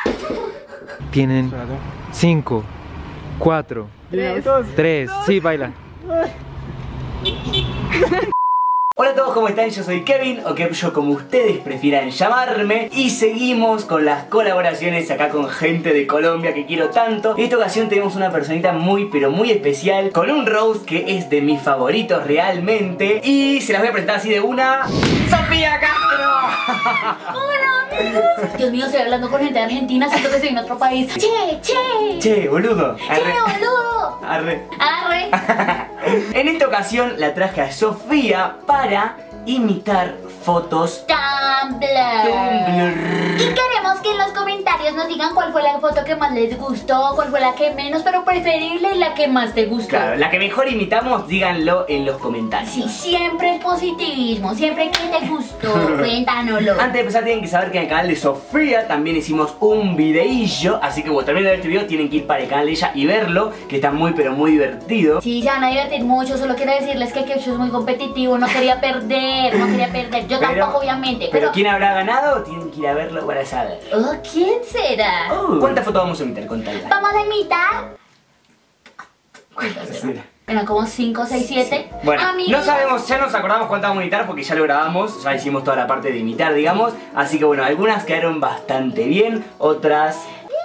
Tienen 5, 4, 3. Sí, baila. Hola a todos, ¿cómo están? Yo soy Kevin, o Kevyo como ustedes prefieran llamarme. Y seguimos con las colaboraciones acá con gente de Colombia que quiero tanto. En esta ocasión tenemos una personita muy pero muy especial, con un roast que es de mis favoritos realmente. Y se las voy a presentar así de una: ¡Sofía Castro! Hola amigos. Dios mío, estoy hablando con gente de Argentina, siento que estoy en otro país. Che, boludo. Che, boludo. Arre. Arre. En esta ocasión la traje a Sofía para imitar fotos Tumblr. Y queremos que en los comentarios nos digan cuál fue la foto que más les gustó, cuál fue la que menos, pero preferible la que más te gustó. Claro, la que mejor imitamos, díganlo en los comentarios. Sí, siempre positivismo, siempre que te gustó, cuéntanoslo. Antes de empezar tienen que saber que en el canal de Sofía también hicimos un videillo, así que bueno, terminando de ver este video tienen que ir para el canal de ella y verlo, que está muy pero muy divertido. Sí, se van a divertir mucho, solo quiero decirles que Kevcho es muy competitivo, no quería perder, yo tampoco obviamente. Pero ¿quién habrá ganado? Tienen que ir a verlo para saber. Oh, ¿quién será? ¿Cuántas fotos vamos a imitar? Contale. Vamos a imitar. Sí. Eran como 5, 6, 7. Bueno, amigos, no sabemos, ya nos acordamos cuántas vamos a imitar porque ya lo grabamos, ya hicimos toda la parte de imitar, digamos. Así que bueno, algunas quedaron bastante bien, otras...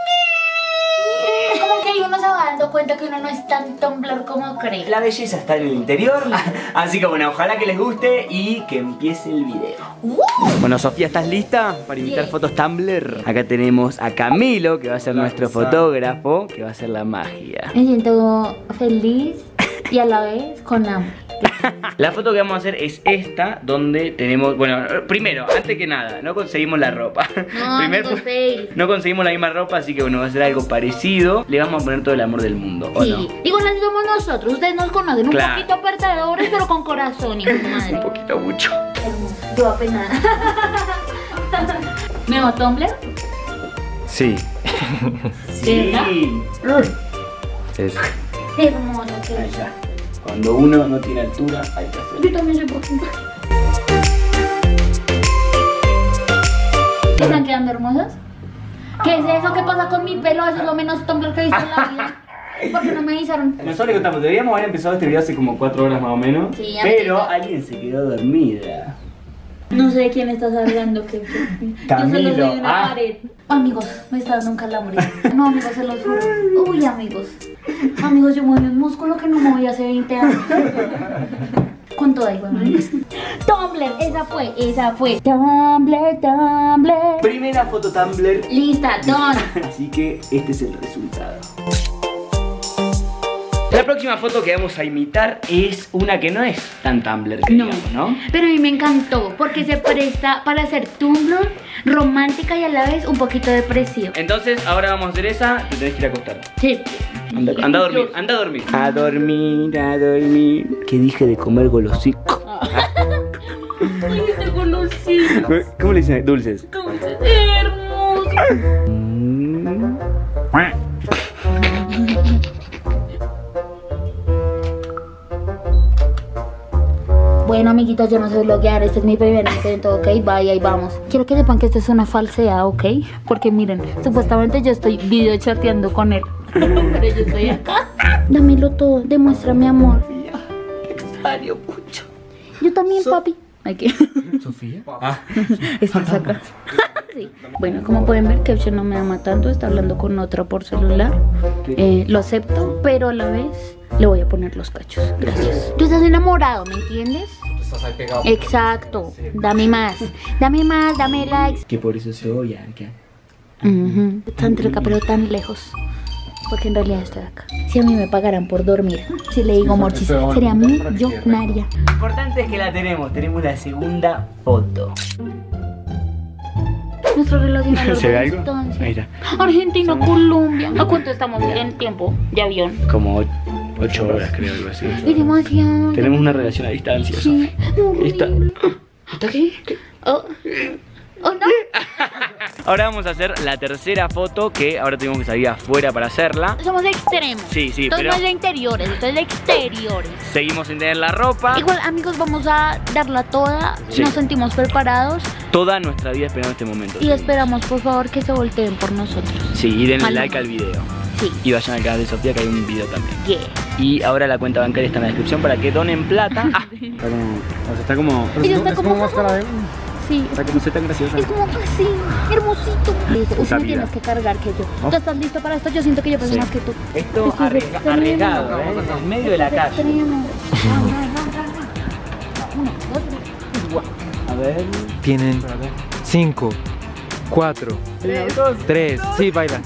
como que uno se va dando cuenta que uno no es tan Tumblr como cree. La belleza está en el interior. Así que bueno, ojalá que les guste y que empiece el video. Bueno, Sofía, ¿estás lista para imitar fotos Tumblr? Acá tenemos a Camilo, que va a ser nuestro fotógrafo, que va a hacer la magia. Me siento feliz y a la vez con hambre. La foto que vamos a hacer es esta, donde tenemos... Bueno, primero, antes que nada, no conseguimos la ropa. No conseguimos la misma ropa, así que bueno, va a ser algo parecido. Le vamos a poner todo el amor del mundo, ¿o no? Igual así somos nosotros, ustedes nos conocen un poquito perdedores, pero con corazón, hijo de madre. Un poquito mucho. Hermoso, yo apenas. ¿Me va Tumblr? Sí. Sí. Es. Hermoso, que Ahí está. Cuando uno no tiene altura, hay que hacerlo. yo también soy poquito. ¿Están quedando hermosas? ¿Qué es eso? ¿Qué pasa con mi pelo? Eso es lo menos Tumblr que he visto en la vida. ¿Por qué no me avisaron? Nosotros le contamos, deberíamos haber empezado este video hace como 4 horas más o menos. Sí, pero alguien se quedó dormida. No sé de quién estás hablando, que Camilo. Yo solo soy una pared. Amigos, me está dando un calambre. No, amigos, se los juro. Uy, amigos. Amigos, yo muevo un músculo que no me voy hace 20 años. Con toda igual. Tumblr, esa fue. Tumblr. Primera foto Tumblr. Lista, done. Así que este es el resultado. La próxima foto que vamos a imitar es una que no es tan Tumblr, que digamos, ¿no? Pero a mí me encantó porque se presta para hacer Tumblr, romántica y a la vez un poquito depresiva. Entonces, ahora vamos a hacer esa, te tenés que ir a acostar. Sí. Anda a dormir, anda a dormir. A dormir. ¿Qué dije de comer golosico? Ay, este golosito. ¿Cómo le dicen? Dulces. Hermoso. Bueno, amiguitos, yo no sé bloguear, este es mi primer intento, ¿ok? Vaya, ahí vamos. Quiero que sepan que esto es una falsedad, ¿ok? Porque miren, supuestamente yo estoy video chateando con él. Pero yo estoy acá. Dámelo todo, demuestra mi amor. Te extraño mucho. Yo también, papi. Aquí. ¿Sofía? Estás acá. Sí. Bueno, como pueden ver, Kevcho no me ama tanto, está hablando con otra por celular. Lo acepto, pero a la vez le voy a poner los cachos. Gracias. Tú estás enamorado, ¿me entiendes? Estás ahí pegado. Exacto. Dame más, dame likes. Que por eso se oye acá. Tan cerca, pero tan lejos. Porque en realidad estoy acá. Si a mí me pagaran por dormir, si le digo morchis, sería millonaria. Lo importante es que la tenemos la segunda foto. Nuestra relación a ¿Se ve larga algo? distancia. Ahí está. Argentina, Colombia. ¿A cuánto estamos en tiempo de avión? Como 8 horas, creo, algo así. Es demasiado. Tenemos una relación a distancia, Sí. ¿Está ¿Qué? Oh. ¿Oh no? Ahora vamos a hacer la tercera foto, que ahora tenemos que salir afuera para hacerla. Somos extremos. Sí, Esto pero no es de interiores, esto es de exteriores. seguimos sin tener la ropa. Igual, amigos, vamos a darla toda. Sí. Nos sentimos preparados. toda nuestra vida esperando este momento. Y esperamos por favor que se volteen por nosotros. Sí, y denle Maluma. like al video. Sí. Y vayan al canal de Sofía que hay un video también. Yeah. Y ahora la cuenta bancaria está en la descripción para que donen plata. Ah, está como... Ella está como máscara de... Sí. Está como tan graciosa. Es como así, hermosito. Listo, tú me Sabida. tienes que cargar que yo. ¿No? ¿Tú estás listo para esto? Yo siento que yo peso Sí. más que tú. Esto Esto es extremo. arriesgado, en medio de la calle. Extremo. Uno, dos, tres. A ver... Tienen 5, 4, 3. Sí, baila.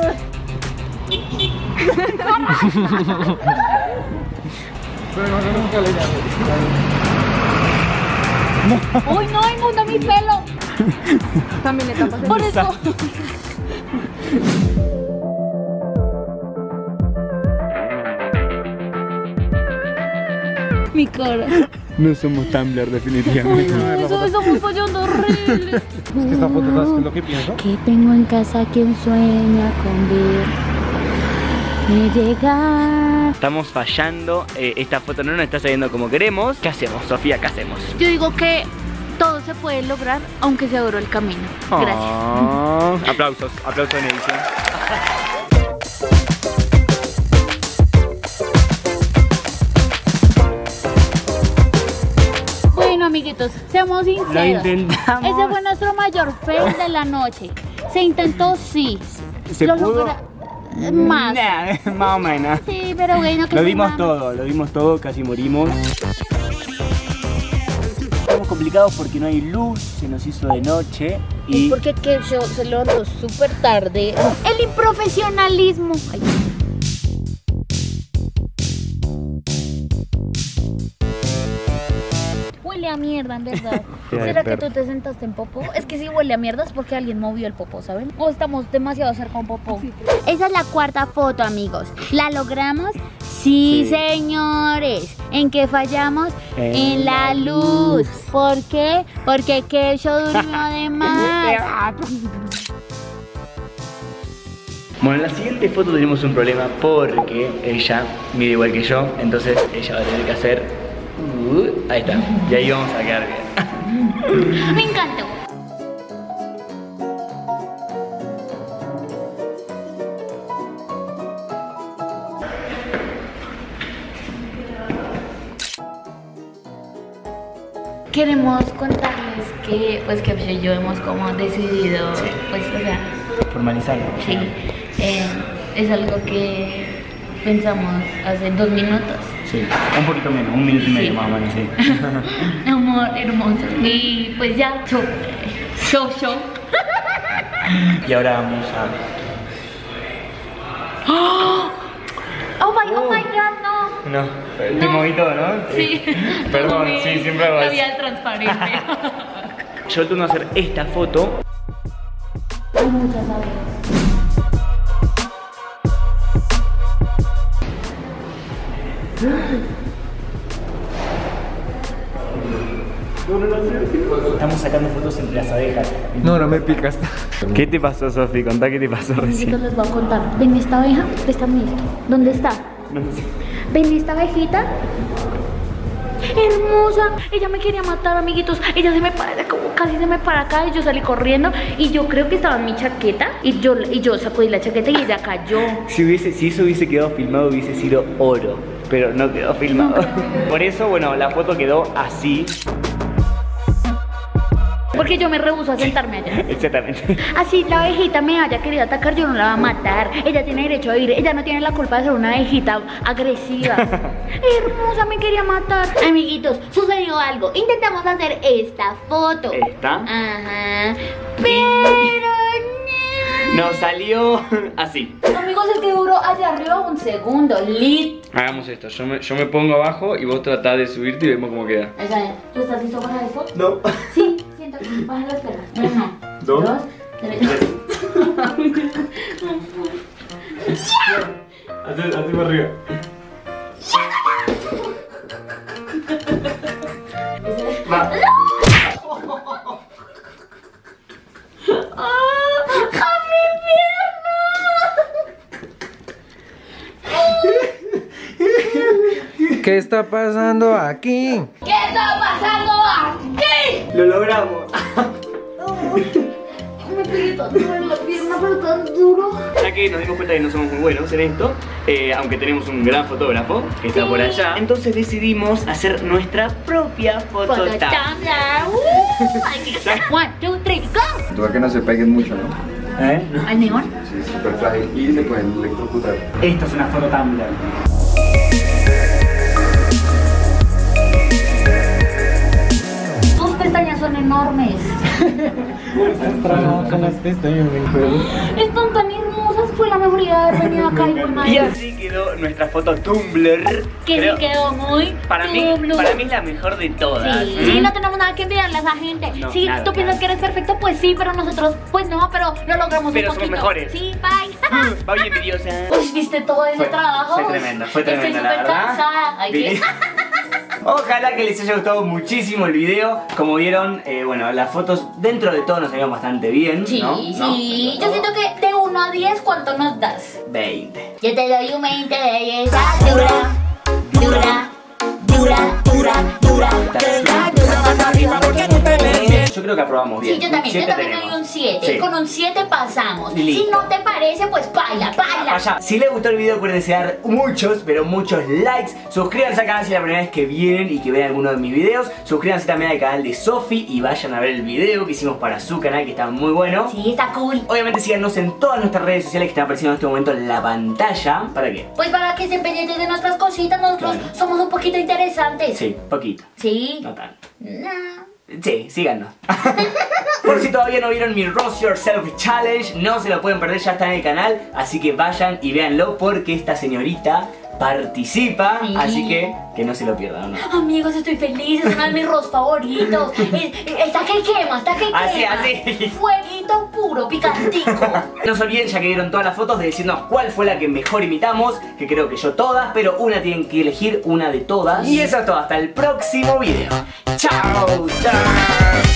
¡Uy, no! ¡Inmunda mi pelo! También le tapas el Por eso. Mi cara. No somos Tumblr definitivamente. Eso estamos fallando horrible. Es que esta foto, ¿sabes qué es lo que pienso? Que tengo en casa quien sueña con verme llegar. Estamos fallando, esta foto no nos está saliendo como queremos. ¿Qué hacemos, Sofía? ¿Qué hacemos? Yo digo que todo se puede lograr aunque sea duro el camino. Gracias. Oh, aplausos, aplausos en edición. Bueno, amiguitos, seamos sinceros. Lo intentamos. Ese fue nuestro mayor fail de la noche. Se intentó, sí. ¿Se Lo pudo? logra- Más. Nah, más o menos. Sí, pero bueno, que Lo se dimos manda. lo dimos todo, casi morimos. Estamos complicados porque no hay luz, se nos hizo de noche Es y... porque que yo se levantó súper tarde. El improfesionalismo. Ay. Huele a mierda, en verdad. ¿Será que tú te sentaste en popó? Es que si huele a mierda es porque alguien movió el popó, ¿saben? O estamos demasiado cerca un popó. Esa es la cuarta foto, amigos. ¿La logramos? Sí, Sí. señores. ¿En qué fallamos? En la la luz. ¿Por qué? Porque Keisho durmió de más. Bueno, en la siguiente foto tenemos un problema porque ella mide igual que yo, entonces ella va a tener que hacer... ahí está, y ahí vamos a quedar bien. Me encantó. Queremos contarles que pues que Keisho y yo hemos como decidido, pues o sea, Formalizarlo. sí, es algo que pensamos hace 2 minutos. Sí, un poquito menos, 1 minuto y medio Sí. más o menos, sí. Amor hermoso. Y pues ya, show. Y ahora vamos a... Oh my god, no. No, te moví todo, ¿no? Sí. Perdón, sí, siempre hago La así. vida transparente. Yo el turno de hacer esta foto. Hay muchas abejas. Estamos sacando fotos entre las abejas. No, no me picas. ¿Qué te pasó, Sofi? Contá qué te pasó Amiguitos, recién. les voy a contar. ¿Ven esta abeja? Préstame esto. ¿Dónde está? No sé. ¿Ven esta abejita? Hermosa, ella me quería matar, amiguitos. Ella se me para, como casi se me para acá y yo salí corriendo y yo creo que estaba en mi chaqueta y yo sacudí la chaqueta y ella cayó. Si eso hubiese quedado filmado hubiese sido oro, pero no quedó filmado. Por eso, bueno, la foto quedó así. Porque yo me rehúso a sentarme allá. Exactamente. Así la abejita me haya querido atacar, yo no la voy a matar. Ella tiene derecho a vivir, ella no tiene la culpa de ser una abejita agresiva. Hermosa, me quería matar. Amiguitos, sucedió algo. Intentamos hacer esta foto. ¿Esta? Ajá. Pero no. Nos salió así. Amigos, es que duró allá arriba 1 segundo. Lit. Hagamos esto, yo me pongo abajo y vos tratás de subirte y vemos cómo queda. ¿Tú estás listo para esto? No. Sí, siéntate. Baja las piernas. 1, Dos. 2, 3. Así para arriba. Va. ¿Qué está pasando aquí? ¿Qué está pasando aquí? Lo logramos. Me pegué tanto en la pierna, pero tan duro. Ya que nos dimos cuenta que no somos muy buenos en esto, aunque tenemos un gran fotógrafo que está por allá, entonces decidimos hacer nuestra propia fototap. One, two, three, go. Tú que no se peguen mucho, ¿no? ¿Al neón? Sí, es súper frágil y se pueden electrocutar. Esto es una foto Tumblr. Tus pestañas son enormes. Están tan hermosas. Fue la mejor idea de haber venido acá, hijo de Y madre. así quedó nuestra foto Tumblr. Que Creo- sí quedó muy para mí es la mejor de todas. Sí, sí, no tenemos nada que enviarle a esa gente. No, Sí, nada, tú piensas nada. que eres perfecto, pues sí, pero nosotros, pues no, pero lo logramos Pero un somos poquito. mejores. Sí, bye. Va bien envidiosa. Uy, ¿viste todo ese trabajo? Fue tremendo, Estoy la súper verdad. cansada. Ay, ¿qué? Ojalá que les haya gustado muchísimo el video. Como vieron, bueno, las fotos dentro de todo nos salieron bastante bien. Sí, ¿no? sí. ¿No? Yo siento que de 1 a 10, ¿cuánto nos das? 20. Yo te doy un 20 de belleza dura, dura, dura, dura, dura, dura, dura. Yo creo que aprobamos bien. Sí, yo también Un 7 doy tenemos. un 7. Sí. Con un 7 pasamos. Listo. Si no te parece, pues baila, baila. Vaya, si les gustó el video, acuérdense de dar muchos, pero muchos likes. Suscríbanse al canal si es la primera vez que vienen y que ven alguno de mis videos. Suscríbanse también al canal de Sofi y vayan a ver el video que hicimos para su canal, que está muy bueno. Sí, está cool. Obviamente síganos en todas nuestras redes sociales que están apareciendo en este momento en la pantalla. ¿Para qué? Pues para que estén pendientes de nuestras cositas, nosotros Claro. somos un poquito interesantes. Sí, poquito. Sí. No tanto. No. Sí, síganos. Por si todavía no vieron mi Roast Yourself Challenge, no se lo pueden perder, ya está en el canal. Así que vayan y véanlo porque esta señorita participa. Sí. Así que no se lo pierdan, ¿no? Amigos, estoy feliz, es uno de mis roast favoritos. Está que quema, está que quema. Así, así. Fueguito puro, picantico. No se olviden, ya que vieron todas las fotos, de decirnos cuál fue la que mejor imitamos. Que creo que yo todas, pero una tienen que elegir, una de todas. Y eso es todo, hasta el próximo video. Chao, chao.